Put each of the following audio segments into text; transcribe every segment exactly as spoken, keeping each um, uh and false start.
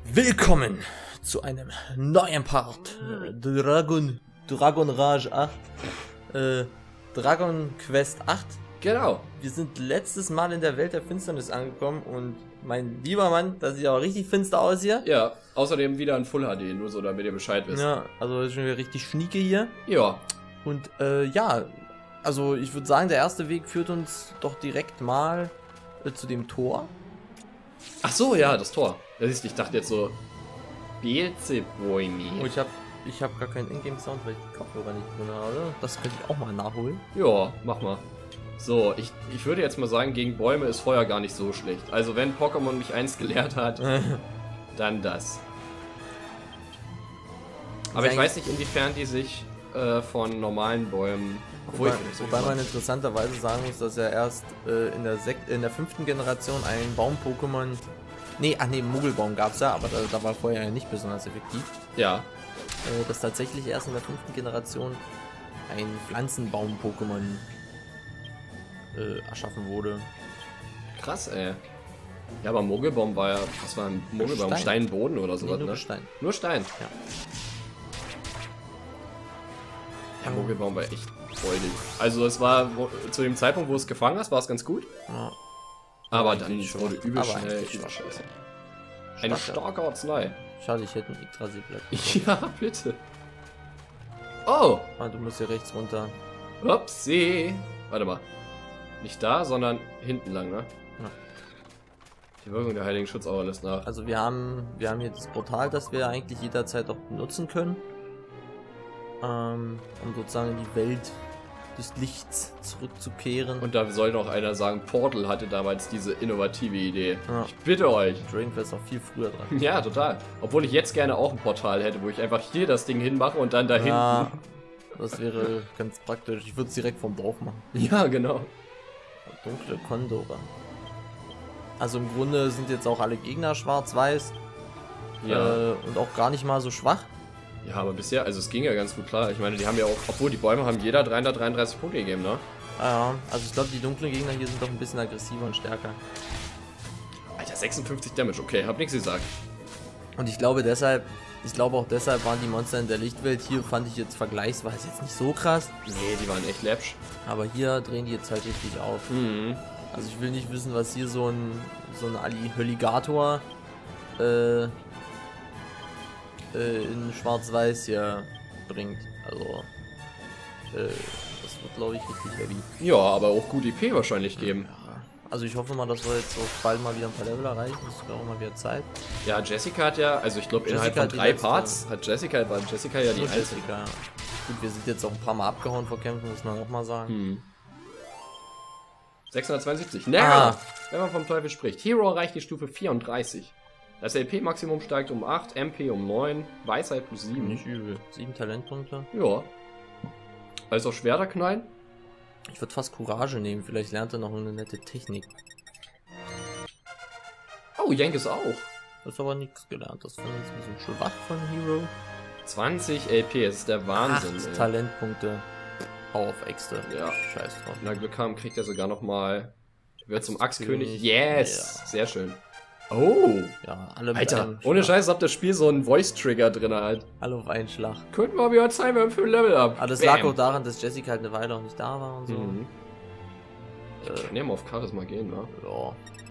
Willkommen zu einem neuen Part äh, Dragon Dragon Rage acht äh, Dragon Quest acht. Genau. Wir sind letztes Mal in der Welt der Finsternis angekommen und mein lieber Mann, das sieht auch richtig finster aus hier. Ja, außerdem wieder ein Full H D, nur so damit ihr Bescheid wisst. Ja, also ist schon wieder richtig schnieke hier. Ja. Und äh, ja, also ich würde sagen, der erste Weg führt uns doch direkt mal äh, zu dem Tor. Ach so, ja, das Tor. Das ist, ich dachte jetzt so Beelzebäumi. Oh, ich habe ich hab gar keinen Ingame-Sound, weil ich die Kopfhörer nicht drin habe. Das könnte ich auch mal nachholen. Ja, mach mal. So, ich, ich würde jetzt mal sagen, gegen Bäume ist Feuer gar nicht so schlecht. Also wenn Pokémon mich eins gelehrt hat, dann das. Aber ich weiß nicht, inwiefern die sich äh, von normalen Bäumen... Wobei, wobei man interessanterweise sagen muss, dass er erst äh, in, der Sek in der fünften Generation ein Baum-Pokémon... Nee, ach nee, Muggelbaum gab es ja, aber da, da war vorher ja nicht besonders effektiv. Ja. Äh, dass tatsächlich erst in der fünften Generation ein Pflanzenbaum-Pokémon äh, erschaffen wurde. Krass, ey. Ja, aber Muggelbaum war ja... Was war ein Muggelbaum? Stein. Steinboden oder sowas, Nee, nur ne? Stein. Nur Stein. Ja. Der Muggelbaum war echt freudig. Also es war, wo, zu dem Zeitpunkt, wo es gefangen hast, war es ganz gut. Ja. Aber Aber dann eigentlich wurde schwach. übel Aber schnell eigentlich übel schwach. scheiße. Eine Starker. starke Arznei. Schade, ich hätte ein Yggdrasil-Blatt. Ja, bitte. Oh! Ah, du musst hier rechts runter. Upsi! Warte mal. Nicht da, sondern hinten lang, ne? Ja. Die Wirkung der Heiligen Schutzauer lässt nach. Also wir haben, wir haben hier das Portal, das wir eigentlich jederzeit auch benutzen können. Ähm, um sozusagen in die Welt des Lichts zurückzukehren. Und da soll noch einer sagen, Portal hatte damals diese innovative Idee. Ja. Ich bitte euch. Dragon Quest auch viel früher dran. Ja, total. Obwohl ich jetzt gerne auch ein Portal hätte, wo ich einfach hier das Ding hinmache und dann da Ja, hinten. das wäre ganz praktisch. Ich würde es direkt vom Dorf machen. Ja, genau. Dunkle Kondore. Also im Grunde sind jetzt auch alle Gegner schwarz-weiß. Ja. Äh, und auch gar nicht mal so schwach. Ja, aber bisher, also es ging ja ganz gut klar. Ich meine, die haben ja auch, obwohl die Bäume haben jeder dreihundertdreiunddreißig Punkte gegeben, ne? Ja, also ich glaube, die dunklen Gegner hier sind doch ein bisschen aggressiver und stärker. Alter, sechsundfünfzig Damage, okay, hab nichts gesagt. Und ich glaube deshalb, ich glaube auch deshalb waren die Monster in der Lichtwelt hier, fand ich jetzt vergleichsweise jetzt nicht so krass. Nee, die waren echt läppsch. Aber hier drehen die jetzt halt richtig auf. Mhm. Also ich will nicht wissen, was hier so ein, so ein Alligator äh, äh, in Schwarz-Weiß hier bringt. Also, äh, das wird glaube ich richtig heavy. Ja, aber auch gut I P wahrscheinlich geben. Ja, also ich hoffe mal, dass wir jetzt auch bald mal wieder ein paar Level erreichen. Das ist auch mal wieder Zeit. Ja, Jessica hat ja, also ich glaube innerhalb Jessica von hat die drei letzte- Parts hat Jessica, war Jessica ja die Nur einzige. Jessica, ja. Gut, wir sind jetzt auch ein paar Mal abgehauen vor Kämpfen, muss man auch mal sagen. Hm. sechshundertzweiundsiebzig. Na, Ah. wenn man vom Teufel spricht. Hero erreicht die Stufe vierunddreißig. Das L P-Maximum steigt um acht, M P um neun, Weisheit plus sieben. Nicht übel. Sieben Talentpunkte. Ja. Also Schwerter knallen. Ich würde fast Courage nehmen, vielleicht lernt er noch eine nette Technik. Oh, Jenkes auch. Das ist aber nichts gelernt, das fand ich ein bisschen schwach von Hero. zwanzig L P, das ist der Wahnsinn. Acht ey. Talentpunkte. Hau auf Extra. Ja. Scheiß drauf. Wenn er Glück haben, kriegt er sogar noch mal. Wird zum Axtkönig. Axtkönig. Yes! Ja. Sehr schön. Oh! Ja, alle mit Alter, einem ohne Schlag. Scheiß habt das Spiel so einen Voice-Trigger drin halt. Alle auf einen Schlag. Könnten wir wieder Zeit, wir haben fünf Level ab. Aber das Bam. lag auch daran, dass Jessica halt eine Weile auch nicht da war und so. Mhm. Äh, Ich kann ja mal auf Charisma gehen, ne? ja.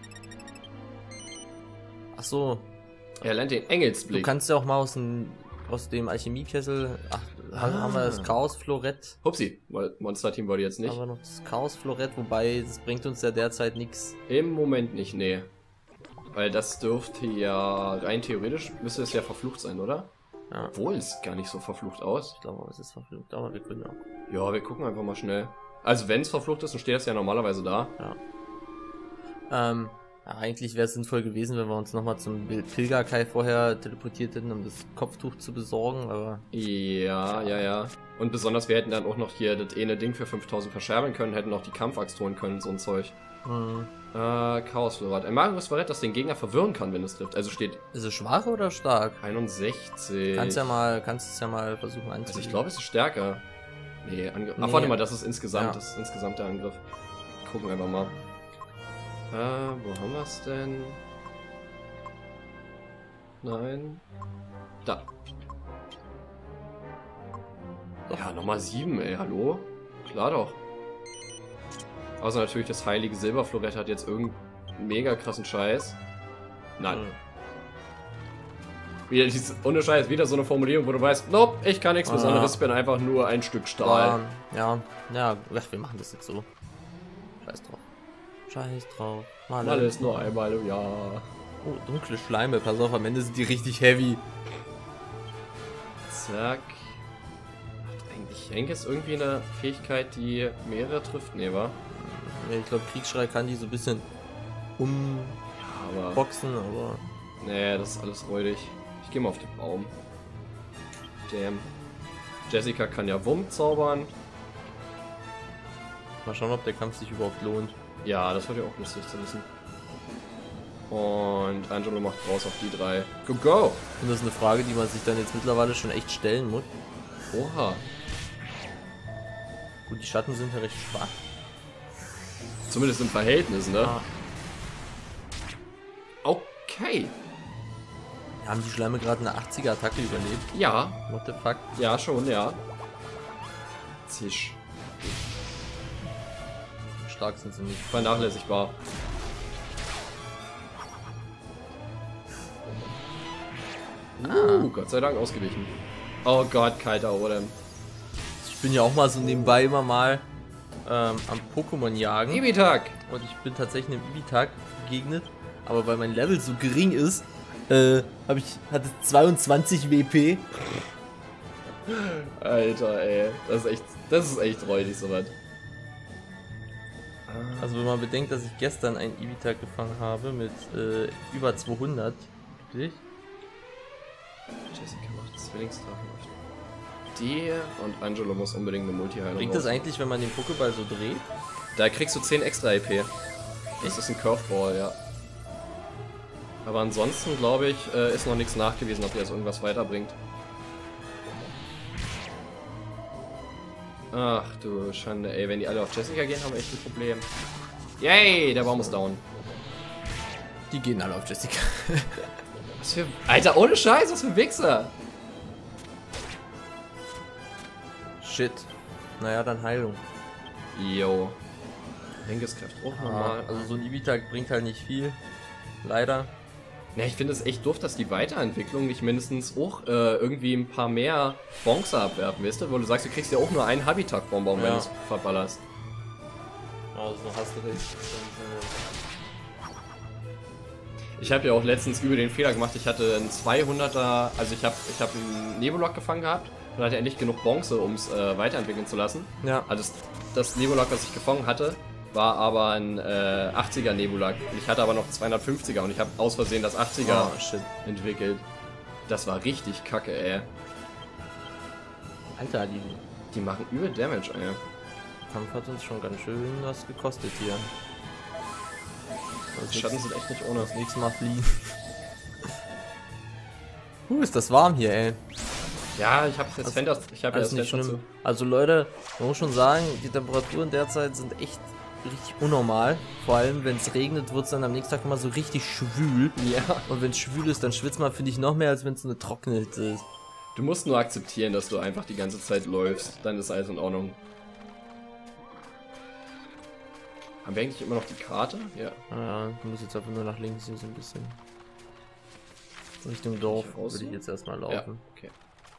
Ach so, Er lernt den du Engelsblick. kannst ja auch mal aus dem, aus dem Alchemiekessel. Ach, Ah. haben wir das Chaos-Florett. Hupsi, weil Monster-Team wollte jetzt nicht. Aber noch das Chaos-Florett, wobei das bringt uns ja derzeit nichts. Im Moment nicht, nee. Weil das dürfte ja, rein theoretisch, müsste es ja verflucht sein, oder? Ja. Obwohl, es sieht gar nicht so verflucht aus. Ich glaube, es ist verflucht, aber wir können auch. Ja, wir gucken einfach mal schnell. Also wenn es verflucht ist, dann steht das ja normalerweise da. Ähm, ja, eigentlich wäre es sinnvoll gewesen, wenn wir uns nochmal zum Pilgerkai vorher teleportiert hätten, um das Kopftuch zu besorgen, aber Ja, ja, ja. Und besonders, wir hätten dann auch noch hier das eine Ding für fünftausend verscherbeln können, hätten noch die Kampfaxt holen können, so ein Zeug. hm. Äh, Chaos-Florat. Ein magisches Verrät, das den Gegner verwirren kann, wenn es trifft. Also steht Ist es schwach oder stark? einundsechzig. Kannst ja mal, kannst es ja mal versuchen Also anzuziehen. ich glaube, es ist stärker. Nee, Angriff. Ach, Nee. warte mal, das ist insgesamt, Ja. das ist insgesamt der Angriff. Gucken wir einfach mal. Äh, wo haben wir es denn? Nein. Da. Ja, nochmal sieben, ey, hallo? Klar doch. Außer natürlich das heilige Silberflorett hat jetzt irgendeinen mega krassen Scheiß. Nein. Mhm. Wieder dieses, ohne Scheiß, wieder so eine Formulierung, wo du weißt, nope, ich kann nichts Ah. Besonderes, ich bin einfach nur ein Stück Stahl. Ja, ja, ja, wir machen das jetzt so. Scheiß drauf. Scheiß drauf. Mal Alles nur einmal im Jahr. Oh, dunkle Schleime, pass auf, am Ende sind die richtig heavy. Zack. Hat eigentlich Henk ist irgendwie eine Fähigkeit, die mehrere trifft? Nee, wa? Ja, ich glaube, Kriegsschrei kann die so ein bisschen umboxen, Ja, aber. aber. Nee, das ist alles räudig. Ich gehe mal auf den Baum. Damn. Jessica kann ja Wumm zaubern. Mal schauen, ob der Kampf sich überhaupt lohnt. Ja, das wird ja auch lustig zu wissen. Und Angelo macht raus auf die drei. Go, go! Und das ist eine Frage, die man sich dann jetzt mittlerweile schon echt stellen muss. Oha. Gut, die Schatten sind ja recht schwach. Zumindest im Verhältnis, ne? Ah. Okay. Haben die Schleime gerade eine achtziger Attacke überlebt? Ja, What the fuck? ja, schon, ja. Zisch. Stark sind sie nicht. Vernachlässigbar. Uh, Gott sei Dank ausgewichen. Oh Gott, kalter Odem. Ich bin ja auch mal so nebenbei immer mal ähm, am Pokémon jagen. Ibitak! Und ich bin tatsächlich einem Ibitak begegnet. Aber weil mein Level so gering ist, äh, habe ich, hatte zweiundzwanzig W P. Alter, ey. Das ist echt, das ist echt räudig, sowas. Also wenn man bedenkt, dass ich gestern einen Ibitak gefangen habe mit äh, über zweihundert. Wirklich? Jessica macht Zwillingsdrachen auf die und Angelo muss unbedingt eine Multi-Heilung Bringt das raus. eigentlich, wenn man den Pokéball so dreht? Da kriegst du zehn extra E P. Das ist ein Curveball, ja. Aber ansonsten, glaube ich, äh, ist noch nichts nachgewiesen, ob dir das irgendwas weiterbringt. Ach du Schande, ey. Wenn die alle auf Jessica gehen, haben wir echt ein Problem. Yay, der Baum ist down. Die gehen alle auf Jessica. Was für... Alter, ohne Scheiß, was für Wichser. Shit. Naja, dann Heilung. Yo. Henkeskräft auch Ah, nochmal. also so ein Ibitak bringt halt nicht viel. Leider. Ja, ich finde es echt doof, dass die Weiterentwicklung nicht mindestens auch äh, irgendwie ein paar mehr Bonze abwerfen, weißt du? Wo du sagst, du kriegst ja auch nur einen Habitat-Bonbon, wenn Ja. du es verballerst. Also hast du recht. Ich habe ja auch letztens über den Fehler gemacht, ich hatte einen zweihunderter, also ich habe ich hab einen Nebulok gefangen gehabt und hatte ja nicht genug Bonze, um es äh, weiterentwickeln zu lassen. Ja. Also das, das Nebulok, was ich gefangen hatte, war aber ein äh, achtziger Nebulok. Und ich hatte aber noch zweihundertfünfziger und ich habe aus Versehen das achtziger Oh, shit. entwickelt. Das war richtig kacke, ey. Alter, die Die machen übel Damage, ey. Kampf hat uns schon ganz schön was gekostet hier. Das Die Schatten sind echt nicht ohne. das nächste Mal fliehen. Puh, ist das warm hier, ey. Ja, ich habe das Fenster, ich habe ja das Alles nicht Fenster schlimm. zu. Also Leute, man muss schon sagen, die Temperaturen derzeit sind echt richtig unnormal. Vor allem, wenn es regnet, wird es dann am nächsten Tag immer so richtig schwül. Ja. Und wenn es schwül ist, dann schwitzt man, finde ich, noch mehr, als wenn es eine trockene Hitze ist. Du musst nur akzeptieren, dass du einfach die ganze Zeit läufst. Dann ist alles in Ordnung. Haben wir eigentlich immer noch die Karte? Ja. Ja, du musst jetzt einfach nur nach links hier so ein bisschen. Richtung Dorf Hier raus würde ich so? jetzt erstmal Ja, laufen. okay.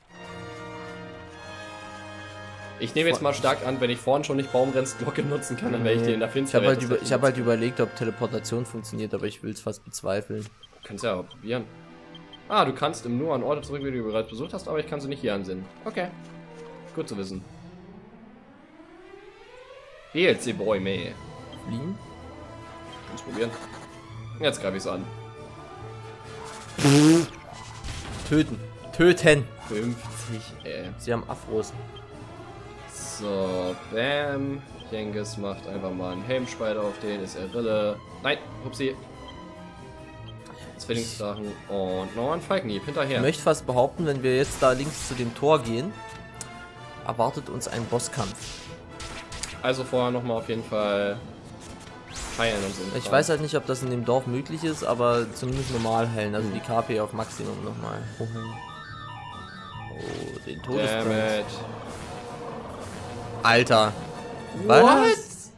Ich nehme jetzt mal stark an, wenn ich vorhin schon nicht Baumrennsglocke nutzen kann, dann werde ich die in der Ich Finsternis. habe halt, über, ich hab halt überlegt, ob Teleportation funktioniert, aber ich will es fast bezweifeln. Kannst ja auch probieren. Ah, du kannst im Nur an Orte zurück, die du bereits besucht hast, aber ich kann sie nicht hier ansehen. Okay. Gut zu wissen. Beelzebäume. Fliehen? Kannst probieren. Jetzt greife ich es an. Töten. Töten! fünfzig, ey. Sie haben Afros. So, bam. Jengis macht einfach mal einen Helmspalter auf den, ist er Rille. Nein, hupsi. Zwillingsdrachen und noch ein Falkenhieb Ich hinterher. möchte fast behaupten, wenn wir jetzt da links zu dem Tor gehen, erwartet uns ein Bosskampf. Also vorher nochmal auf jeden Fall heilen und so. Ich weiß halt nicht, ob das in dem Dorf möglich ist, aber zumindest normal heilen. Also die K P auf Maximum nochmal. Oh, den Todesbrand. Alter. What?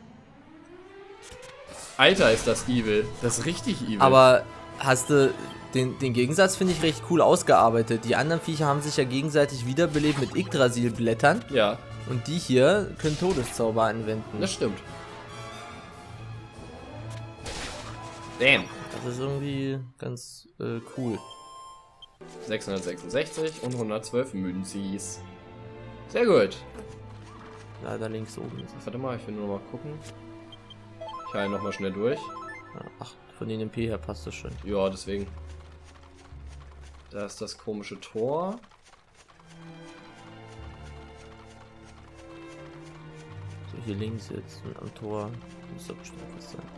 Alter, ist das evil. Das ist richtig evil. Aber hast du... Den, den Gegensatz finde ich recht cool ausgearbeitet. Die anderen Viecher haben sich ja gegenseitig wiederbelebt mit Yggdrasil-Blättern. Ja. Und die hier können Todeszauber anwenden. Das stimmt. Damn. Das ist irgendwie ganz äh, cool. sechshundertsechsundsechzig und hundertzwölf Münzis. Sehr gut. Leider links oben ist es. Warte mal, ich will nur noch mal gucken. Ich heile noch mal schnell durch. Ja, ach, von den M P her passt das schon. Ja, deswegen. Da ist das komische Tor. So, hier links jetzt und am Tor muss da bestimmt was sein.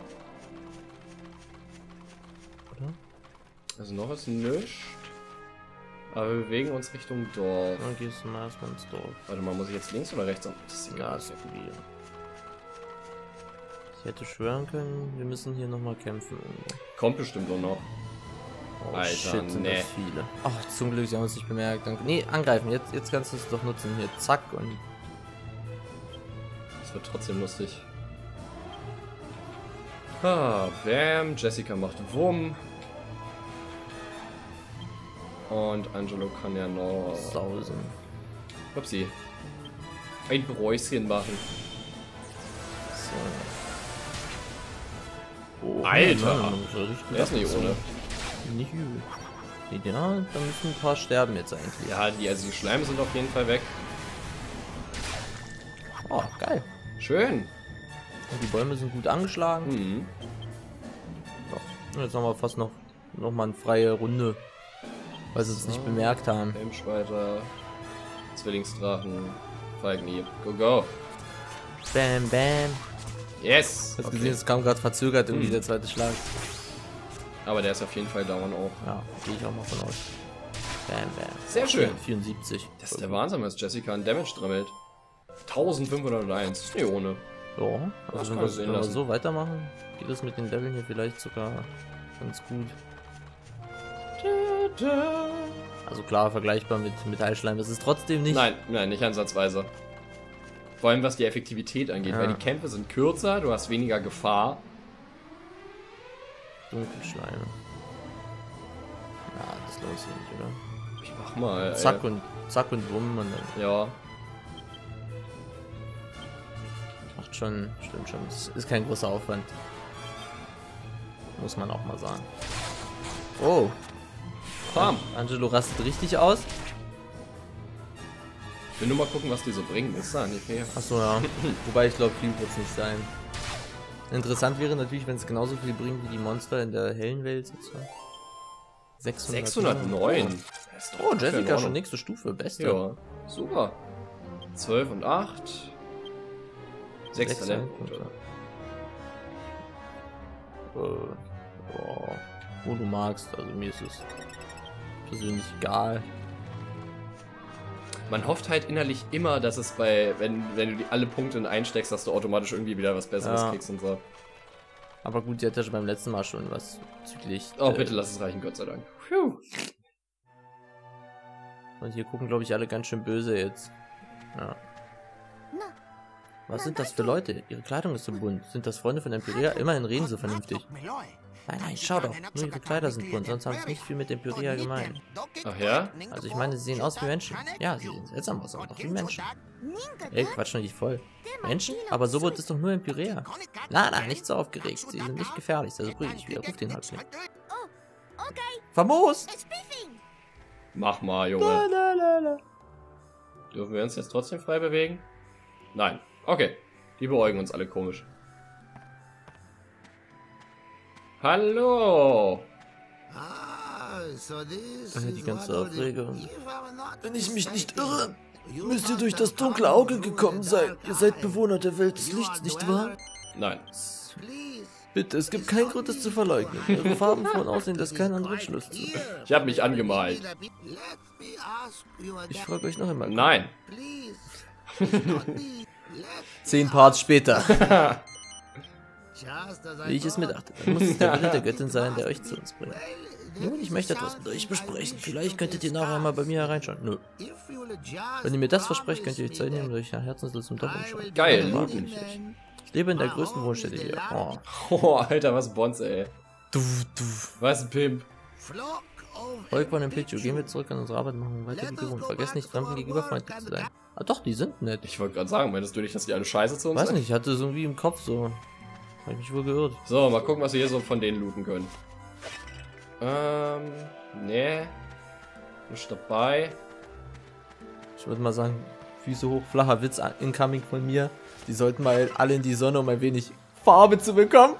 Oder? Also noch ist nichts. Aber wir bewegen uns Richtung Dorf. Dann gehst du mal erstmal ins Dorf. Warte mal, muss ich jetzt links oder rechts? Das ist egal. Ja, ist irgendwie. Ich hätte schwören können, wir müssen hier nochmal kämpfen. Kommt bestimmt auch noch. Oh, Alter, shit, sind nee. das viele. Ach, zum Glück, sie haben uns nicht bemerkt. Danke. Nee, angreifen. Jetzt, jetzt kannst du es doch nutzen. Hier, zack. Und das wird trotzdem lustig. Ah, bam. Jessica macht Wumm. Und Angelo kann ja noch... sausen. Upsi. Ein Bräuschen machen. So. Oh, Alter! Mann, das ist Der ist nicht ohne. Nicht übel. Ja, da müssen ein paar sterben jetzt eigentlich. Ja, die, also die Schleime sind auf jeden Fall weg. Oh, geil. Schön. Und die Bäume sind gut angeschlagen. Mhm. So. Jetzt haben wir fast noch, noch mal eine freie Runde. Weil sie es so. nicht bemerkt haben. Helmschweiter. Zwillingsdrachen. Falkenhieb. Go, go. Bam, bam. Yes! Hast Okay. gesehen, es kam gerade verzögert irgendwie Mhm. der zweite Schlag. Aber der ist auf jeden Fall down auch. Ja, gehe ich auch mal von aus. Bam, bam. Sehr schön. vierundsiebzig. Das ist der Wahnsinn, was Jessica an Damage drammelt. eintausendfünfhunderteins. Ist nicht ohne. Ja, Das also wenn kann wir, sehen wenn wir lassen. so weitermachen, geht es mit den Leveln hier vielleicht sogar ganz gut. Also klar, vergleichbar mit Metallschleim. Das ist trotzdem nicht. Nein, nein, nicht ansatzweise. Vor allem was die Effektivität angeht, Ja. weil die Kämpfe sind kürzer, du hast weniger Gefahr. Dunkelschleime. Ja, das lohnt sich nicht, oder? Ich mach mal. Zack ey. und zack und wumm und dann Ja. macht schon, stimmt schon. Es ist kein großer Aufwand. Muss man auch mal sagen. Oh. Bam. Angelo rastet richtig aus. Ich will nur mal gucken, was die so bringen. Ist da nicht mehr. Achso, ja. Wobei ich glaube, viel wird es nicht sein. Interessant wäre natürlich, wenn es genauso viel bringt wie die Monster in der hellen Welt. sechshundert sechshundertneun. Das ist doch Oh, voll in Jessica Ordnung. schon nächste Stufe. Beste. Ja, super. zwölf und acht. sechs Sechs Talentpunkte. Äh, oh, wo du magst. Also mir ist es persönlich egal. Man hofft halt innerlich immer, dass es bei, wenn, wenn du die alle Punkte einsteckst, dass du automatisch irgendwie wieder was Besseres Ja. kriegst und so. Aber gut, die hat ja schon beim letzten Mal schon was züglich. Oh, äh, bitte lass es reichen, Gott sei Dank. Phew. Und hier gucken, glaube ich, alle ganz schön böse jetzt. Ja. Was sind das für Leute? Ihre Kleidung ist so bunt. Sind das Freunde von Empyrea? Immerhin reden sie vernünftig. Nein, nein, schau doch. Nur ihre Kleider sind bunt, sonst haben sie nicht viel mit Empyrea gemein. Ach ja? Also ich meine, sie sehen aus wie Menschen. Ja, sie sehen seltsam aus, aber doch wie Menschen. Ey, quatsch nicht voll. Menschen? Aber so wird es doch nur Empyrea. Na, na, nicht so aufgeregt. Sie sind nicht gefährlich, also prügel ich wieder. Ruf den Häuptling. Famos! Mach mal, Junge. Lalalala. Dürfen wir uns jetzt trotzdem frei bewegen? Nein. Okay. Die beäugen uns alle komisch. Hallo! Die ganze Aufregung. Wenn ich mich nicht irre, müsst ihr durch das dunkle Auge gekommen sein. Ihr seid Bewohner der Welt des Lichts, nicht wahr? Nein. Bitte, es gibt keinen Grund, es zu verleugnen. Ihre farbenfrohen Aussehen lässt keinen anderen Schluss zu. Ich habe mich angemalt. Ich frage euch noch einmal. Nein. Zehn Parts später. Wie ich es mir dachte, dann muss es der Wille der Göttin sein, der euch zu uns bringt. Nun, ich möchte etwas mit euch besprechen. Vielleicht könntet ihr nachher mal bei mir hereinschauen. Nö. Wenn ihr mir das versprecht, könnt ihr euch Zeit nehmen und euch nach Herzenslust zum Dorf umschauen. Geil. Ich lebe in der größten Wohnstätte hier. Oh. Oh, Alter, was Bons, ey. Du, du. Was ein Pimp. Volkmann und Pichu, gehen wir zurück an unsere Arbeit und machen weiter wie gewohnt. Vergesst nicht, Fremden gegenüber freundlich zu sein. Ah doch, die sind nett. Ich wollte gerade sagen, meinst du nicht, dass die alle scheiße zu uns Weiß sind? nicht, ich hatte so irgendwie im Kopf so. Hab ich mich wohl geirrt. So, mal gucken, was wir hier so von denen looten können. Ähm, nee. Nicht dabei. Ich würde mal sagen, Füße hoch, flacher Witz incoming von mir. Die sollten mal alle in die Sonne, um ein wenig Farbe zu bekommen.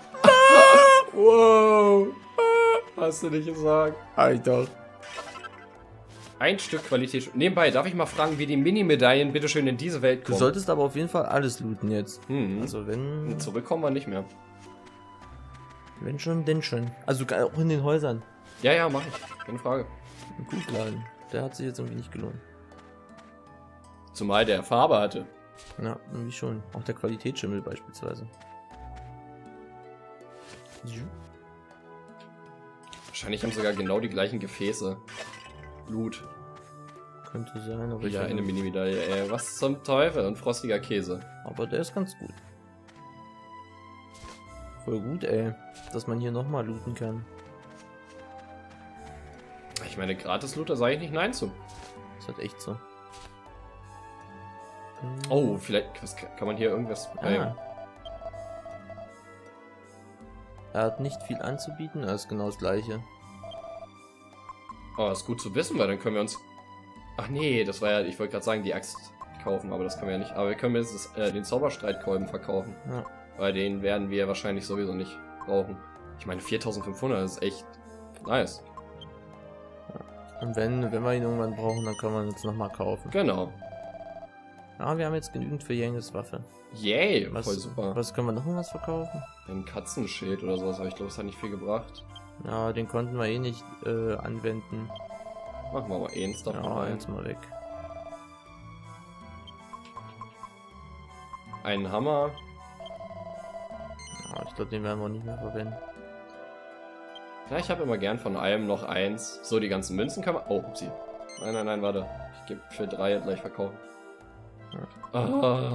Wow. Hast du nicht gesagt? Ah, ich doch. Ein Stück Qualität. Nebenbei, darf ich mal fragen, wie die Mini-Medaillen bitteschön in diese Welt kommen? Du solltest aber auf jeden Fall alles looten jetzt. Mhm. Also wenn... Zurückkommen wir nicht mehr. Wenn schon, denn schon. Also auch in den Häusern. Ja, ja, mach ich. Keine Frage. Gut laden. Der hat sich jetzt irgendwie nicht gelohnt. Zumal der Farbe hatte. Ja, irgendwie schon. Auch der Qualitätsschimmel beispielsweise. Wahrscheinlich haben sogar genau die gleichen Gefäße. Blut. Könnte sein, aber Ja, ich eine Mini-Medaille, ey. Was zum Teufel? Und frostiger Käse. Aber der ist ganz gut. Voll gut, ey. Dass man hier nochmal looten kann. Ich meine, Gratis-Looter sage ich nicht nein zu. Das ist halt echt so. Oh, vielleicht was, kann man hier irgendwas... Ah. Er hat nicht viel anzubieten, er ist genau das gleiche. Oh, ist gut zu wissen, weil dann können wir uns... Ach nee, das war ja... Ich wollte gerade sagen, die Axt kaufen, aber das können wir ja nicht. Aber wir können jetzt das, äh, den Zauberstreitkolben verkaufen. Ja. Weil den werden wir wahrscheinlich sowieso nicht brauchen. Ich meine, viertausendfünfhundert ist echt nice. Und wenn, wenn wir ihn irgendwann brauchen, dann können wir ihn jetzt nochmal kaufen. Genau. Ja, wir haben jetzt genügend für Yanges Waffe. Yay, was, voll super. Was können wir noch irgendwas verkaufen? Ein Katzenschild oder sowas, aber ich glaube, es hat nicht viel gebracht. Ja, den konnten wir eh nicht äh, anwenden. Machen wir mal eins davon ja, rein. Jetzt mal weg. Einen Hammer. Ja, ich glaube, den werden wir nicht mehr verwenden. Ja, ich habe immer gern von allem noch eins. So, die ganzen Münzen kann man... Oh, upsie. Nein, nein, nein, warte. Ich gebe für drei gleich verkaufen. Ja. Ah.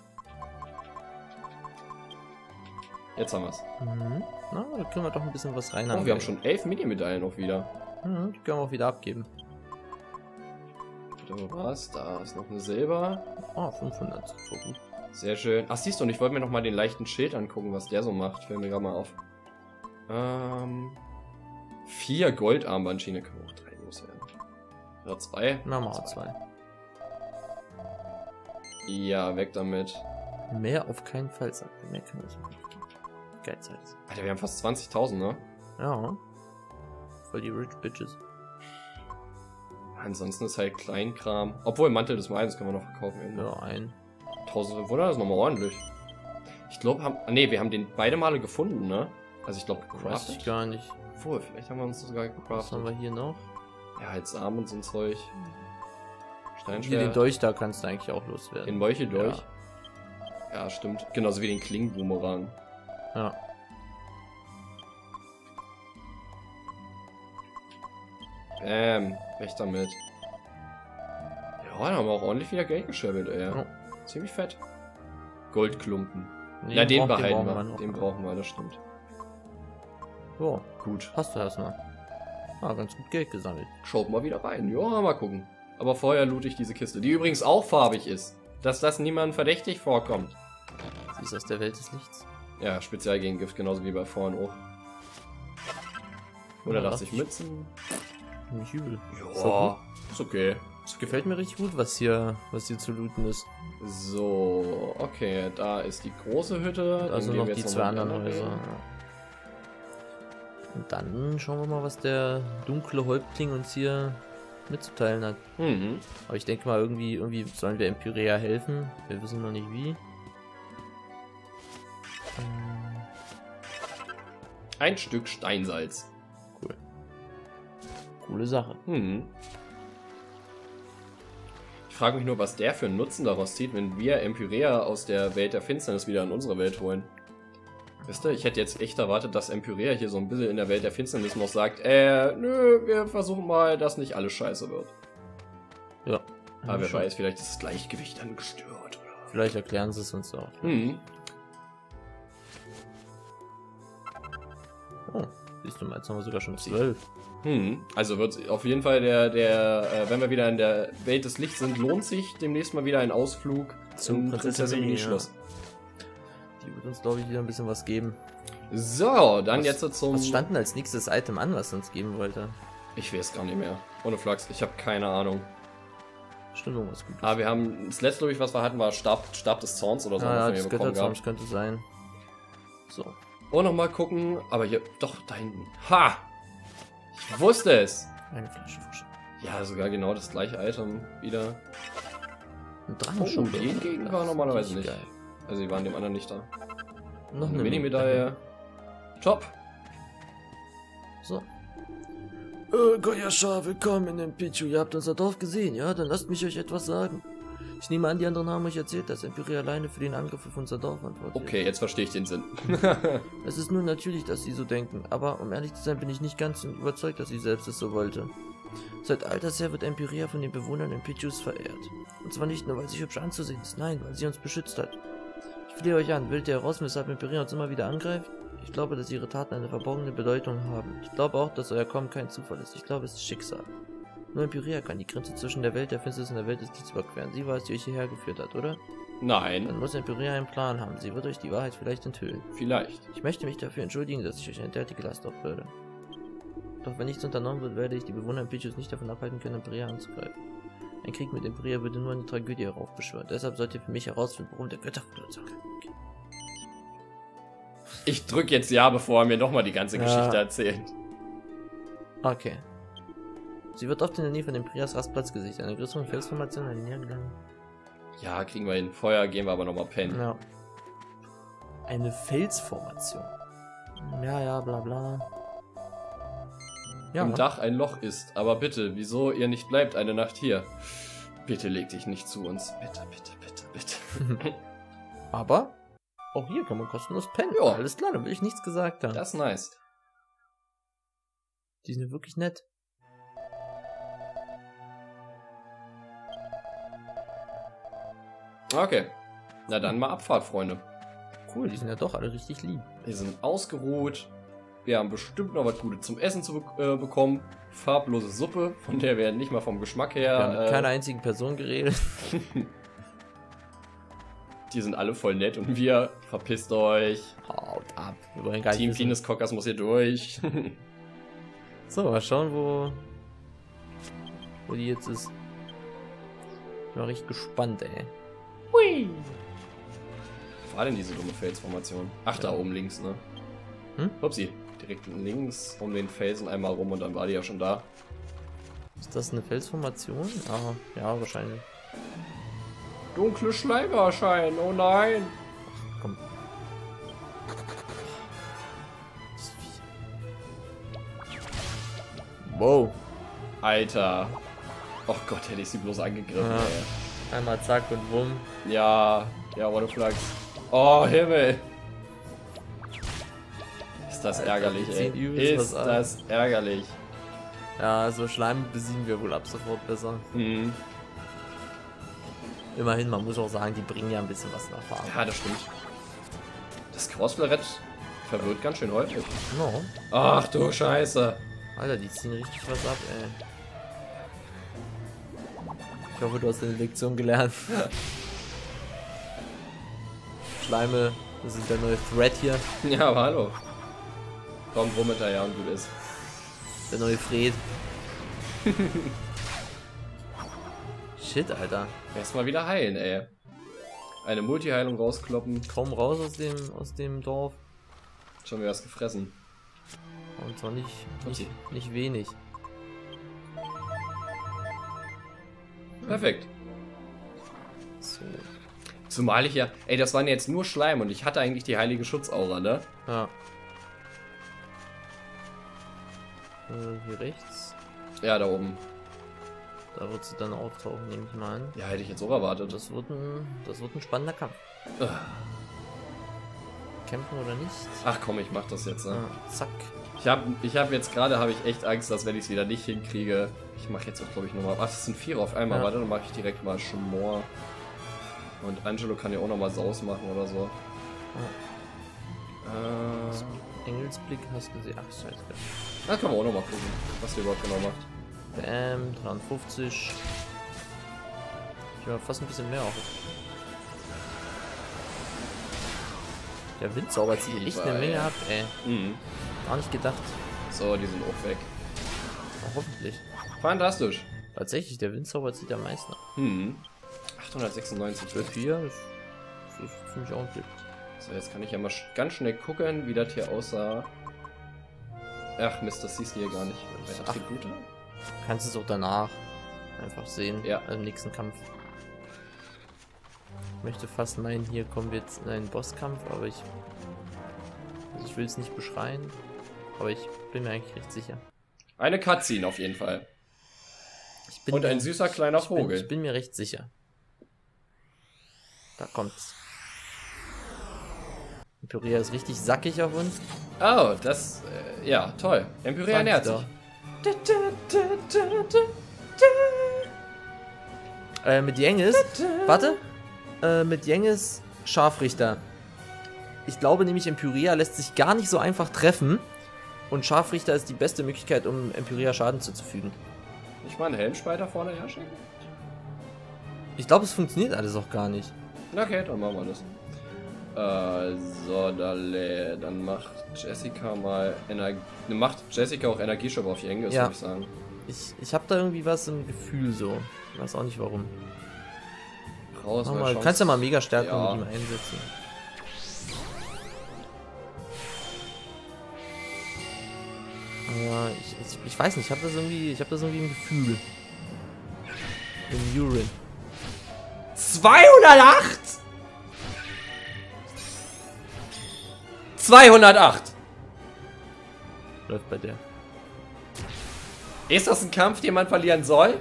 Jetzt haben wir es. Mhm. Na, da können wir doch ein bisschen was rein. Oh, wir haben schon elf Mini-Medaillen auch wieder. Mhm, die können wir auch wieder abgeben. Wo war's? Da ist noch eine Silber. Oh, fünfhundert. So gut. Sehr schön. Ach, siehst du, und ich wollte mir noch mal den leichten Schild angucken, was der so macht. Fällt mir gerade mal auf. Ähm... Vier Goldarmbandschiene können wir auch drei loswerden. Oder zwei? Na, mal zwei. zwei. Ja, weg damit. Mehr auf keinen Fall, sagt er. Mehr können wir so nicht. Geizheit. Alter, wir haben fast zwanzigtausend, ne? Ja. Voll die Rich Bitches. Ansonsten ist halt Kleinkram. Obwohl, Mantel des Meines können wir noch verkaufen. Irgendwie. Ja, ein. eintausendfünfhundert ist nochmal ordentlich. Ich glaube, haben... Ne, wir haben den beide Male gefunden, ne? Also ich glaube, gecraftet. Weiß ich gar nicht. Obwohl, vielleicht haben wir uns sogar gecraftet. Was haben wir hier noch? Ja, halt Samen und so ein Zeug. Steinschwert. Hier den Dolch da kannst du eigentlich auch loswerden. Den Meucheldolch? Ja. Ja, stimmt. Genauso wie den Klingenboomerang. Ja. Bäm, weg damit. Ja, da haben wir auch ordentlich wieder Geld gescherbelt, ey. Ja. Ziemlich fett. Goldklumpen. Nee, ja, den behalten den wir. wir den brauchen wir, das stimmt. So, gut. Passt du erstmal. Ah, ganz gut Geld gesammelt. Schaut mal wieder rein. Ja, mal gucken. Aber vorher loote ich diese Kiste, die übrigens auch farbig ist. Dass das niemandem verdächtig vorkommt. Sie ist aus der Welt des Lichts. Ja, speziell gegen Gift, genauso wie bei vorhin auch. Oder ja, lasse ich Mützen? Nicht übel. Ja, ist okay. Das gefällt mir richtig gut, was hier, was hier zu looten ist. So, okay, da ist die große Hütte. Da sind noch die zwei anderen Häuser. Und dann schauen wir mal, was der dunkle Häuptling uns hier mitzuteilen hat. Mhm. Aber ich denke mal, irgendwie, irgendwie sollen wir Empyrea helfen. Wir wissen noch nicht wie. Ein Stück Steinsalz. Cool. Coole Sache. Mhm. Ich frage mich nur, was der für einen Nutzen daraus zieht, wenn wir Empyrea aus der Welt der Finsternis wieder in unsere Welt holen. Wisst ihr, ich hätte jetzt echt erwartet, dass Empyrea hier so ein bisschen in der Welt der Finsternis noch sagt, äh, nö, wir versuchen mal, dass nicht alles scheiße wird. Ja. Aber wer weiß, vielleicht ist das Gleichgewicht dann gestört, oder? Vielleicht erklären sie es uns auch. Hm. Oh, siehst du mal, jetzt haben wir sogar schon zwölf. Hm, also wird auf jeden Fall der, der, äh, wenn wir wieder in der Welt des Lichts sind, lohnt sich demnächst mal wieder ein Ausflug zum Prinzessin Mini Schloss. Die wird uns, glaube ich, wieder ein bisschen was geben. So, dann was, jetzt zum... Was stand denn als nächstes Item an, was uns geben wollte? Ich weiß gar nicht mehr. Ohne Flachs, ich habe keine Ahnung. Stimmt, irgendwas Gutes. Aber wir haben, das letzte, glaube ich, was wir hatten, war Stab, Stab des Zorns oder so. Ah, ja, das Götterzorns könnte sein. So. Oh, nochmal gucken. Aber hier, doch, da hinten. Ha! Ich wusste es. Eine Flasche Frische. Ja, sogar genau das gleiche Item wieder. Ein Drachenschule. Oh, die Gegend war normalerweise nicht. Geil. Also die waren dem anderen nicht da. Noch eine eine Mini-Medaille. Top. So. Oh, Koyasha, willkommen in Pichu. Ihr habt unser Dorf gesehen, ja? Dann lasst mich euch etwas sagen. Ich nehme an, die anderen haben euch erzählt, dass Empyrea alleine für den Angriff auf unser Dorf antwortet. Okay, jetzt verstehe ich den Sinn. Es ist nur natürlich, dass sie so denken, aber um ehrlich zu sein, bin ich nicht ganz überzeugt, dass sie selbst es so wollte. Seit alters her wird Empyrea von den Bewohnern in Pichus verehrt. Und zwar nicht nur, weil sie hübsch anzusehen ist, nein, weil sie uns beschützt hat. Ich flehe euch an, wählt ihr heraus, weshalb Empyrea uns immer wieder angreift? Ich glaube, dass ihre Taten eine verborgene Bedeutung haben. Ich glaube auch, dass euer Kommen kein Zufall ist. Ich glaube, es ist Schicksal. Nur Empyrea kann die Grenze zwischen der Welt der Finsternis und der Welt des Lichts überqueren. Sie war es, die euch hierher geführt hat, oder? Nein. Dann muss Empyrea einen Plan haben. Sie wird euch die Wahrheit vielleicht enthüllen. Vielleicht. Ich möchte mich dafür entschuldigen, dass ich euch eine derartige Last aufbürde. Doch wenn nichts unternommen wird, werde ich die Bewohner in Pichus nicht davon abhalten können, Empyrea anzugreifen. Ein Krieg mit Empyrea würde nur eine Tragödie heraufbeschwören. Deshalb sollt ihr für mich herausfinden, warum der Götterfruder okay. Ich drück jetzt ja, bevor er mir nochmal die ganze ja. Geschichte erzählt. Okay. Sie wird oft in der Nähe von Empyreas Rastplatz gesichtet. Eine größere Felsformation an die näher gelangen. Ja, kriegen wir hin. Vorher gehen wir aber nochmal pennen. Ja. Eine Felsformation. Ja, ja, bla bla. Ja. Im Dach ein Loch ist. Aber bitte, wieso ihr nicht bleibt eine Nacht hier? Bitte leg dich nicht zu uns. Bitte, bitte, bitte, bitte. Aber auch hier kann man kostenlos pennen. Ja. Alles klar, da will ich nichts gesagt haben. Das ist nice. Die sind wirklich nett. Okay. Na dann mal Abfahrt, Freunde. Cool, die sind ja doch alle richtig lieb. Wir sind ausgeruht. Wir haben bestimmt noch was Gutes zum Essen zu be äh, bekommen. Farblose Suppe, von der wir nicht mal vom Geschmack her... Wir haben mit äh, keiner einzigen Person geredet. Die sind alle voll nett und wir, verpisst euch. Haut ab. Wir wollen gar nicht Team wissen. Piniskockers muss hier durch. So, mal schauen, wo, wo die jetzt ist. Ich bin richtig gespannt, ey. Hui. Was war denn diese dumme Felsformation? Ach, da Ja. oben links, ne? Hm? Upsi. Direkt links um den Felsen einmal rum und dann war die ja schon da. Ist das eine Felsformation? Ah, ja, wahrscheinlich. Dunkle Schleime erscheinen, oh nein! Komm. Wow. Alter. Oh Gott, hätte ich sie bloß angegriffen, Ja. ey. Einmal zack und wumm. Ja, ja, ohne Flachs. Oh, Himmel! Ist das Alter, ärgerlich, die ey. ziehen übelst Ist was an. das ärgerlich. Ja, so Schleim besiegen wir wohl ab sofort besser. Hm. Immerhin, man muss auch sagen, die bringen ja ein bisschen was nach Erfahrung. Ja, das stimmt. Das Crossflarett verwirrt ganz schön häufig. No. Ach du Scheiße. Alter, die ziehen richtig was ab, ey. Ich hoffe, du hast deine Lektion gelernt. Schleime, das ist der neue Thread hier. Ja, aber hallo. Komm, rum hinterher und gut ist. Der neue Fred. Shit, Alter. Erstmal wieder heilen, ey. Eine Multiheilung rauskloppen. Kaum raus aus dem, aus dem Dorf. Schon wieder was gefressen. Und zwar nicht, Okay. nicht, nicht wenig. Perfekt. So. Zumal ich ja... Ey, das waren jetzt nur Schleim und ich hatte eigentlich die heilige Schutzaura, ne? Ja. Äh, hier rechts. Ja, da oben. Da wird sie dann auftauchen, nehme ich mal an. Ja, hätte ich jetzt auch erwartet. Das wird ein, das wird ein spannender Kampf. kämpfen oder nicht? Ach komm, ich mach das jetzt, ne? Ah, zack. Ich habe ich hab jetzt gerade, habe ich echt Angst, dass wenn ich es wieder nicht hinkriege, ich mache jetzt auch, glaube ich, nochmal, ach, das sind vier auf einmal, ja. Warte, dann mache ich direkt mal Schmor. Und Angelo kann ja auch nochmal Saus machen oder so. Ja. Äh, Engelsblick hast du gesehen. Ach, scheiße. Da können wir auch nochmal gucken, was der überhaupt genau macht. Bam, dreiundfünfzig. Ich war fast ein bisschen mehr auf. Der Windzauber zieht echt eine Menge ab, ey. Mhm. Gar nicht gedacht. So, die sind auch weg. Oh, hoffentlich. Fantastisch. Tatsächlich, der Windzauber zieht am meisten ab. Mhm. achthundertsechsundneunzig für vier, das, das ist ziemlich ordentlich. So, jetzt kann ich ja mal sch ganz schnell gucken, wie das hier aussah. Ach Mist, das siehst du hier gar nicht. Ach, kannst es auch danach einfach sehen, ja. Im nächsten Kampf. Ich möchte fast meinen, hier kommen wir jetzt in einen Bosskampf, aber ich, also ich will es nicht beschreien, aber ich bin mir eigentlich recht sicher. Eine Cutscene auf jeden Fall. Ich bin Und ein süßer kleiner ich Vogel. Bin, ich bin mir recht sicher. Da kommt's. Empyrea ist richtig sackig auf uns. Oh, das, äh, ja, toll. Empyrea nähert sich. Äh, mit Jengis, warte, äh, mit Jengis Scharfrichter. Ich glaube nämlich, Empyrea lässt sich gar nicht so einfach treffen. Und Scharfrichter ist die beste Möglichkeit, um Empyrea Schaden zuzufügen. Ich meine, Helmspalter vorne herrschicken? Ich glaube, es funktioniert alles auch gar nicht. Okay, dann machen wir das. Äh, so, dale, dann macht Jessica mal Energie. Macht Jessica auch Energieschub auf Jengis, ja. würde ich sagen. Ich, ich habe da irgendwie was im Gefühl so. Ich weiß auch nicht warum. Raus, Mach mal, du kannst ja mal mega Stärke ja. mit ihm einsetzen. Aber ich, ich, ich weiß nicht, ich habe das irgendwie, ich habe das irgendwie im Gefühl. Im Urine. zweihundertacht! zweihundertacht! Läuft bei der. Ist das ein Kampf, den man verlieren soll?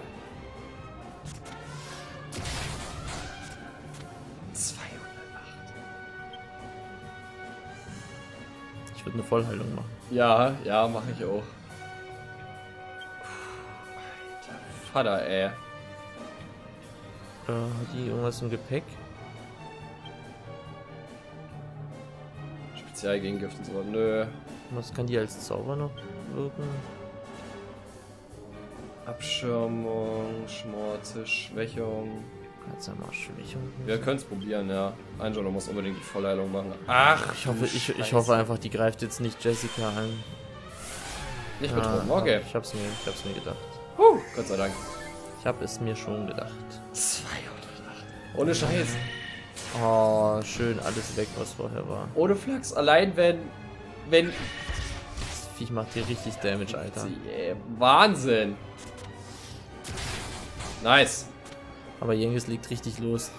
zweihundertacht. Ich würde eine Vollheilung machen. Ja, ja, mache ich auch. Alter Vater, ey. Äh, hat die irgendwas im Gepäck? Spezial gegen Gift und so. Nö. Was kann die als Zauber noch wirken? Abschirmung, Schmorze, Schwächung. Kannst ja mal Schwächung. Wir können es probieren, ja. Angelo muss unbedingt die Vollheilung machen. Ach, ich hoffe, ich, ich hoffe einfach, die greift jetzt nicht Jessica an. Nicht betroffen, ah, okay. Ich hab's mir, ich hab's mir gedacht. Huh, Gott sei Dank. Ich hab es mir schon gedacht. zweihundertacht. Ohne Scheiß. Oh, schön alles weg, was vorher war. Ohne Flachs, allein wenn... wenn... Das Viech macht hier richtig Damage, Alter. Yeah, Wahnsinn. Nice. Aber Jengis liegt richtig los.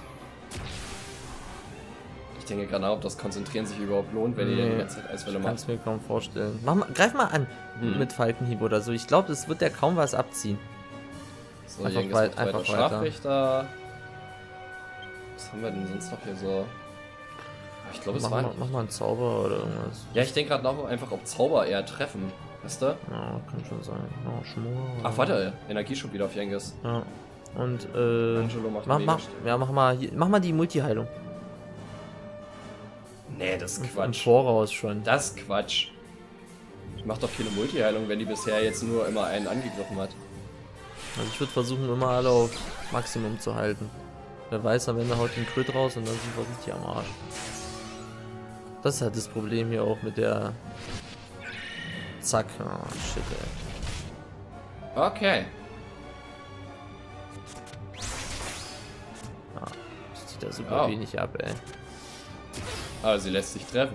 Ich denke gerade nach, ob das Konzentrieren sich überhaupt lohnt, wenn nee, ihr die ganze Zeit Eiswelle macht. Ich kann es mir kaum vorstellen. Mach mal, greif mal an hm. mit Falkenhieb oder so. Ich glaube, das wird der kaum was abziehen. So, einfach weit, weiter. Einfach Scharfrichter. Was haben wir denn sonst noch hier so? Ich glaube, es war mal, mach mal einen Zauber oder irgendwas. Ja, ich denke gerade nach, einfach, ob Zauber eher treffen. Weißt du? Ja, kann schon sein. Oh, Schmor. Ach, warte, Energieschub wieder auf Jengis. Ja. Und, äh. Angelo macht mach, mach, ja, mach mal, hier, mach mal die Multi-Heilung. Nee, das ist Quatsch. Im Voraus schon. Das ist Quatsch. Ich mach doch keine Multi-Heilung, wenn die bisher jetzt nur immer einen angegriffen hat. Also ich würde versuchen, immer alle auf Maximum zu halten. Wer weiß, am Ende haut den Crit raus und dann sind wir richtig am Arsch. Das ist halt das Problem hier auch mit der... Zack. Oh, shit, ey. Okay. Ah, das zieht da super oh. wenig ab, ey. Aber sie lässt sich treffen.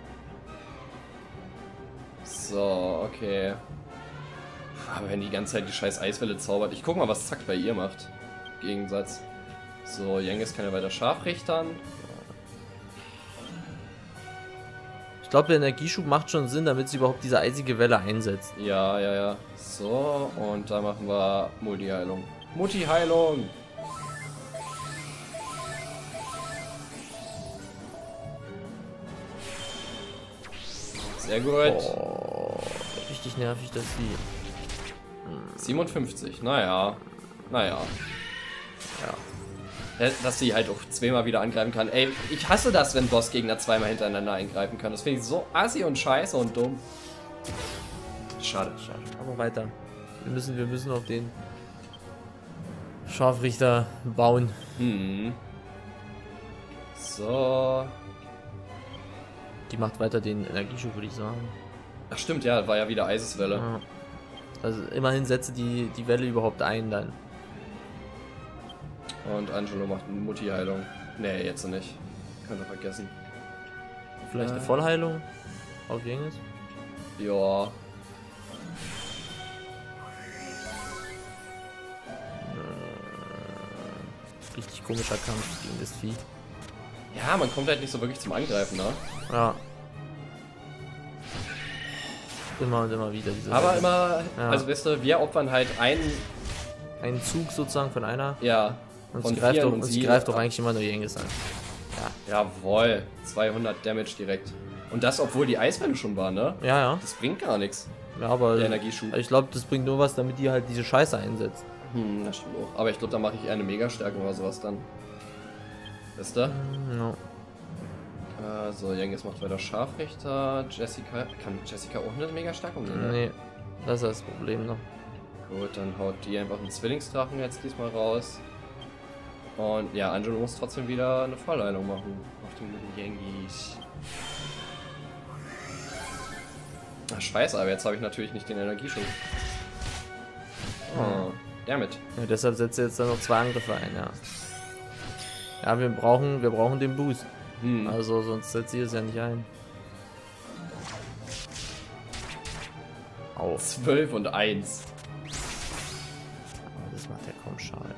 So, okay. Aber wenn die ganze Zeit die scheiß Eiswelle zaubert. Ich guck mal, was Zack bei ihr macht. Im Gegensatz. So, Jengis kann ja weiter Scharfrichtern. Ich glaube, der Energieschub macht schon Sinn, damit sie überhaupt diese eisige Welle einsetzt. Ja, ja, ja. So, und da machen wir Multi-Heilung. Multi-Heilung! Sehr gut. Oh, richtig nervig, dass die... siebenundfünfzig, naja. Naja. Ja. Dass sie halt auch zweimal wieder angreifen kann. Ey, ich hasse das, wenn Bossgegner zweimal hintereinander eingreifen können. Das finde ich so assi und scheiße und dumm. Schade, schade. Aber weiter. Wir müssen, wir müssen auf den Scharfrichter bauen. Hm. So. Die macht weiter den Energieschub, würde ich sagen. Ach stimmt, ja, war ja wieder Eiseswelle. Ja. Also immerhin setze die, die Welle überhaupt ein dann. Und Angelo macht eine Mutti-Heilung. Nee, jetzt nicht. Könnt ihr vergessen. Vielleicht äh. eine Vollheilung auf Jengis? Ja. Richtig komischer Kampf gegen das Vieh. Ja, man kommt halt nicht so wirklich zum Angreifen, ne? Ja. Immer und immer wieder diese Aber Welle. immer, Ja. also weißt du, wir opfern halt einen, Einen Zug sozusagen von einer. ja, Und von sie greift, vier doch, und und sie sie- greift doch eigentlich immer nur Jengis an. Ja. Jawohl, zweihundert Damage direkt. Und das, obwohl die Eiswelle schon war, ne? Ja, ja. Das bringt gar nichts, Ja, aber der Energieschub. ich glaube, das bringt nur was, damit die halt diese Scheiße einsetzt. Hm, das stimmt auch. Aber ich glaube, da mache ich eher eine Mega-Stärke oder sowas dann. Wisst ihr? Ja. Äh, so, Jengis macht weiter Scharfrichter. Jessica, kann Jessica auch eine Mega-Stärke umgehen? Ne? Nee, das ist das Problem noch. Gut, dann haut die einfach einen Zwillingsdrachen jetzt diesmal raus. Und ja, Angelo muss trotzdem wieder eine Vollheilung machen. Auf den guten Jengis. Ach, scheiße, aber jetzt habe ich natürlich nicht den Energieschub. Oh, damit. Ja, deshalb setzt er jetzt dann noch zwei Angriffe ein, ja. Ja, wir brauchen, wir brauchen den Boost. Hm. Also sonst setzt sie es ja nicht ein. Auf. zwölf und eins. Aber das macht ja kaum Schaden.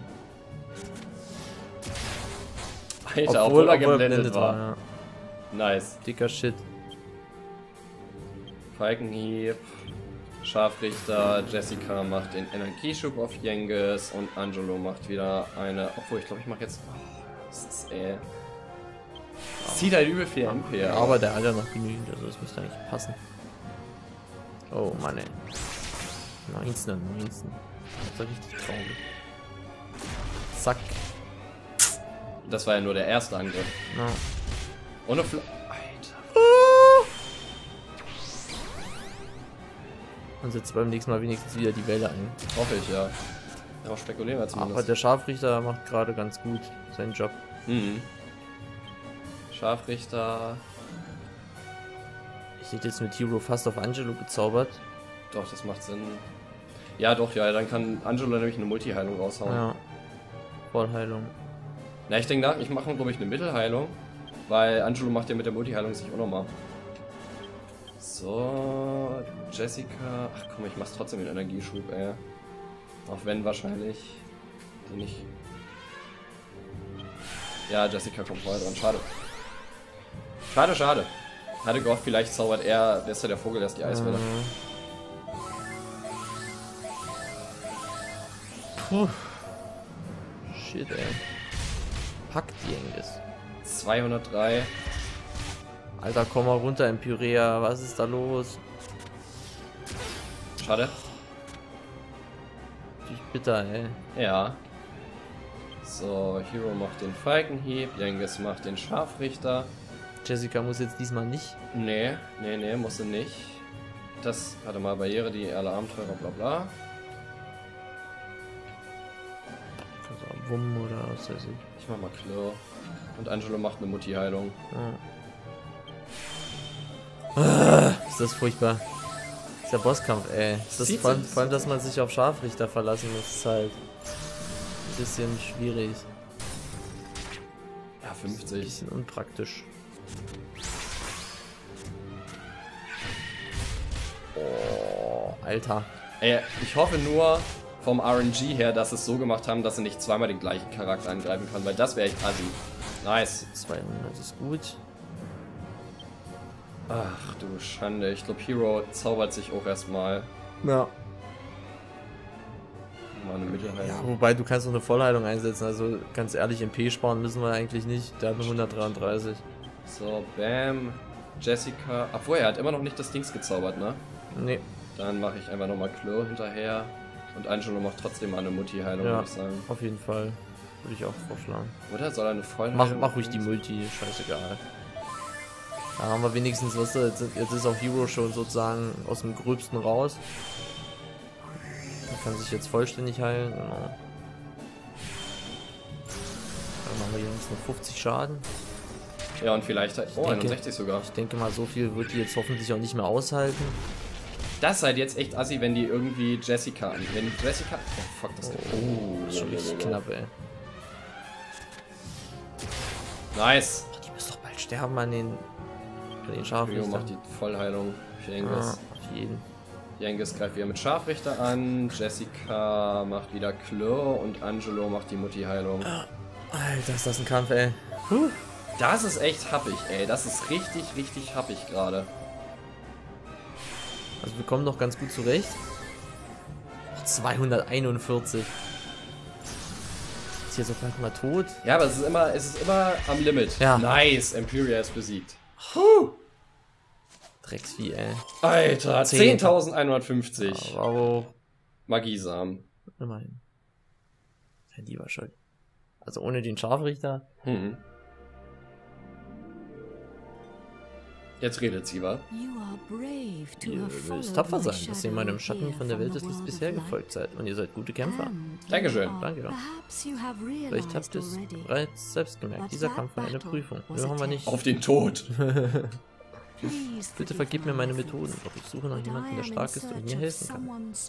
Alter, obwohl, er geblendet, geblendet war. ja. Nice. Dicker Shit. Falkenhieb. Scharfrichter, Jessica macht den Energieschub auf Jengis und Angelo macht wieder eine. Obwohl, ich glaube, ich mache jetzt. Oh, das ist äh. Das zieht halt übel viel M P. Ja, aber der hat ja noch genügend, also das müsste eigentlich passen. Oh Mann, ey. neunzehn, neunzehn. Das ist ja richtig traurig. Zack. Das war ja nur der erste Angriff. Ja. Ohne Fl Alter. Und setzt beim nächsten Mal wenigstens wieder die Welle ein. Hoffe ich, ja. Darauf spekulieren wir Aber zumindest. der Scharfrichter macht gerade ganz gut seinen Job. Mhm. Scharfrichter. Ich hätte jetzt mit Hero fast auf Angelo gezaubert. Doch, das macht Sinn. Ja, doch, ja, dann kann Angelo nämlich eine Multi-Heilung raushauen. Ja. Vollheilung. Na, ich denke nach, ich mache, glaube ich, eine Mittelheilung. Weil Angelo macht ja mit der Multi-Heilung sich auch nochmal. So, Jessica. Ach komm, ich mach's trotzdem mit Energieschub, ey. Auch wenn wahrscheinlich die nicht. Ja, Jessica kommt vorher dran. Schade. Schade, schade. Hatte gehofft, vielleicht zaubert er, der ist ja der Vogel, erst die Eiswelle. Mhm. Puh. Shit, ey. Packt Jengis. zweihundertdrei. Alter, komm mal runter, Empyrea. Was ist da los? Schade. Natürlich bitter, ey. Ja. So, Hero macht den Falkenhieb, Jengis macht den Scharfrichter. Jessica muss jetzt diesmal nicht. Nee, nee, nee, musste nicht. Das, warte mal, Barriere, die alle Abenteurer, bla bla. Also Wumm oder was weiß ich. Ich mach mal Klirr. Und Angelo macht eine Mutti-Heilung. Ja. Ah, ist das furchtbar. Das ist der Bosskampf, ey. Das ist Sieht vor, allem, so- vor allem, dass man sich auf Scharfrichter verlassen muss, ist halt ein bisschen schwierig. Ja, Ein fünfzig. bisschen unpraktisch. Oh, Alter. Ey, ich hoffe nur vom R N G her, dass sie es so gemacht haben, dass sie nicht zweimal den gleichen Charakter angreifen kann, weil das wäre echt assi. Nice. zweihundert ist gut. Ach du Schande. Ich glaube, Hero zaubert sich auch erstmal. Ja. Mal eine Mittelheilung. Ja, wobei du kannst noch eine Vollheilung einsetzen, also ganz ehrlich, M P sparen müssen wir eigentlich nicht. Der hat nur hundertdreiunddreißig. So, bam. Jessica. Obwohl, er hat immer noch nicht das Dings gezaubert, ne? Nee. Dann mache ich einfach nochmal Claw hinterher. Und Angelo macht trotzdem mal eine Multi-Heilung, Ja, würde ich sagen. auf jeden Fall. Würde ich auch vorschlagen. Oder soll er eine Vollheilung? Mach, mach ruhig die Multi, scheißegal. Da haben wir wenigstens, was jetzt, jetzt ist auch Hero schon sozusagen aus dem Gröbsten raus. Er kann sich jetzt vollständig heilen, genau. Dann machen wir hier noch fünfzig Schaden. Ja, und vielleicht halt. Oh, denke, einundsechzig sogar. Ich denke mal, so viel wird die jetzt hoffentlich auch nicht mehr aushalten. Das ist halt jetzt echt assi, wenn die irgendwie Jessica an. Wenn Jessica. Oh, fuck, das. Oh, das ist schon richtig knapp, ey. Nice. Oh, die muss doch bald sterben an den. an den Scharfrichter. Rio macht die Vollheilung für Jenghis. Ah, auf jeden. Jenghis greift wieder mit Scharfrichter an. Jessica macht wieder Claw und Angelo macht die Mutti-Heilung. Alter, ist das ein Kampf, ey. Puh. Das ist echt happig, ey. Das ist richtig, richtig happig gerade. Also wir kommen noch ganz gut zurecht. zweihunderteinundvierzig. Ist hier sofort mal tot? Ja, aber es ist immer, es ist immer am Limit. Ja. Nice, Imperia ist besiegt. Puh. Drecksvieh, ey. Alter, zehntausendeinhundertfünfzig. Bravo. Magiesamen. Immerhin. Sein lieber Schuld. Also ohne den Scharfrichter. Hm. Jetzt redet sie, wa? Ihr müsst tapfer sein, dass ihr meinem Schatten von der Welt des Lichts bisher gefolgt seid. Und ihr seid gute Kämpfer. Dankeschön. Danke. Vielleicht habt ihr es bereits selbst gemerkt. Dieser Kampf war eine Prüfung. Nur haben wir nicht. Auf den Tod. Bitte vergib mir meine Methoden, doch ich suche nach jemandem, der stark ist und mir helfen kann.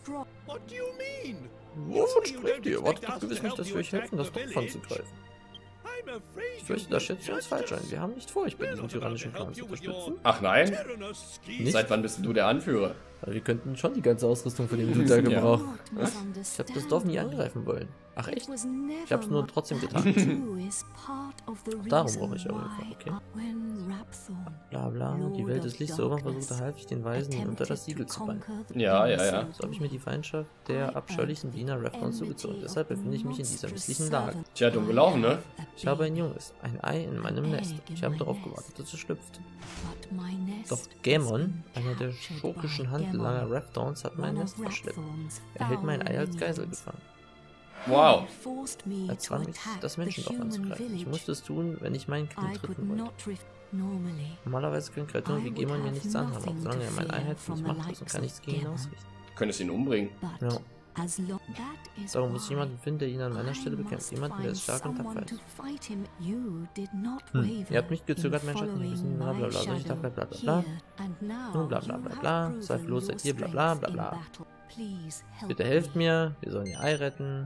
Wovon sprecht ihr? Wartet doch gewiss nicht, dass wir euch helfen, das Opfer anzugreifen. Ich fürchte, da schätzt ihr uns falsch ein. Wir haben nicht vor, euch bei diesem tyrannischen Plan zu unterstützen. Ach nein? Nicht? Seit wann bist du der Anführer? Aber wir könnten schon die ganze Ausrüstung von dem Dude da gebrauchen. Ja. Ich hab das Dorf nie angreifen wollen. Ach echt? Ich hab's nur trotzdem getan. Darum brauche ich eure Hilfe, okay? Bla bla, die Welt des Lichts erobern versuchte half den Weisen unter das Siegel zu bringen. Ja, ja, ja. So habe ich mir die Feindschaft der abscheulichen Diener Rathbone zugezogen. Deshalb befinde ich mich in dieser misslichen Lage. Tja, dumm gelaufen, ne? Ich habe ein Junges, ein Ei in meinem Nest. Ich habe darauf gewartet, dass es schlüpft. Doch Gaemon, einer der schurkischen Handlanger Rathbones, hat mein Nest verschleppt. Er hält mein Ei als Geisel gefangen. Wow. Er zwang mich, das Menschendorf anzugreifen. Ich musste es tun, wenn ich meinen Knie treten wollte. Normalerweise können Kreaturen wie Gaemon mir nichts anhaben, auch solange er mein Ei hält und ich machtlos und kann nichts gegen ihn ausrichten. Du könntest ihn umbringen. Ja. Darum muss ich jemanden finden, der ihn an meiner Stelle bekämpft. Jemanden, der es stark und tapfer ist. Hm. Ihr habt nicht gezögert, mein Schatten. Wir müssen bla bla bla. Soll ich da bla bla bla bla. Nun bla bla bla bla. Zweifellos seid ihr bla bla bla bla. Bitte helft mir. Wir sollen ihr Ei retten.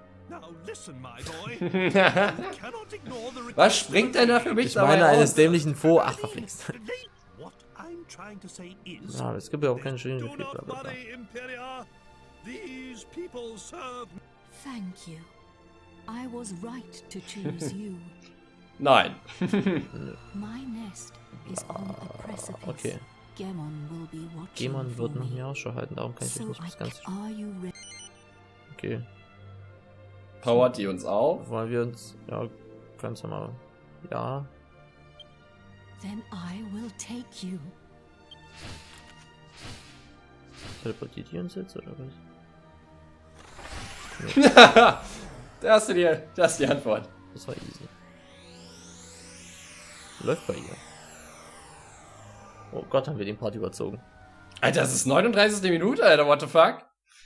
Was springt denn da für mich Ich meine eines dämlichen Faux. Ach, verflixt. Ja, es gibt ja auch keine schönen Gefühle, bla bla bla. Nein. Okay. Gaemon wird nach mir Ausschau halten, darum kann ich euch nicht bis ganz... Okay. Powert die uns auf? Wollen wir uns... Ja, kannst du mal... Ja. Teleportiert die uns jetzt, oder was? Nee. Da hast du die, das ist die Antwort. Das war easy. Läuft bei ihr. Oh Gott, haben wir den Part überzogen. Alter, das ist neununddreißigste Minute, Alter, what the fuck?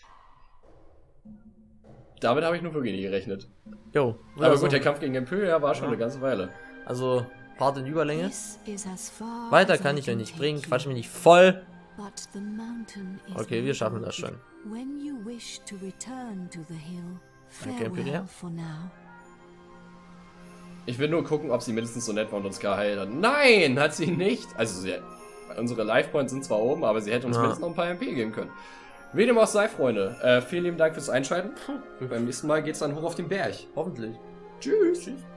Damit habe ich nur wirklich nie gerechnet. Jo. Aber also, gut, der Kampf gegen Imperia war schon ja. eine ganze Weile. Also, Part in Überlänge. Weiter kann ich euch nicht bringen, quatsch mich nicht voll. Okay, wir schaffen das schon. Danke, Imperia. Ich will nur gucken, ob sie mindestens so nett war und uns geheilt hat. Nein, hat sie nicht. Also, sie, unsere Life Points sind zwar oben, aber sie hätte uns ja. mindestens noch ein paar M P geben können. Wie dem auch sei, Freunde. Äh, vielen lieben Dank fürs Einschalten. Beim nächsten Mal geht's dann hoch auf den Berg. Hoffentlich. Tschüss. Tschüss.